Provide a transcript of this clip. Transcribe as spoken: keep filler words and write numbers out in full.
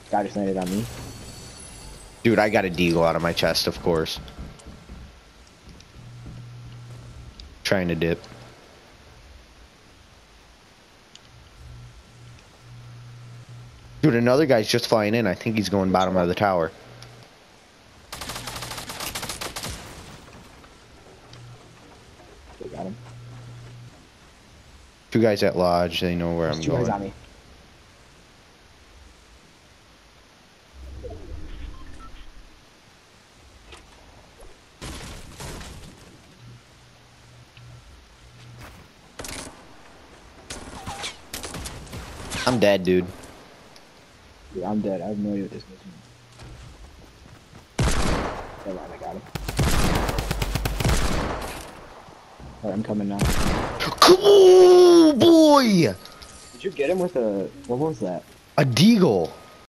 Guy just landed on me. Dude, I got a deagle out of my chest, of course. Trying to dip. Dude, another guy's just flying in. I think he's going bottom of the tower. Okay, got him. Two guys at lodge. They know where There's I'm two guys going. on me. I'm dead, dude. Dude, I'm dead. I have no idea what this is. Never mind, I got him. Alright, I'm coming now. Cool boy! Did you get him with a... What was that? A deagle.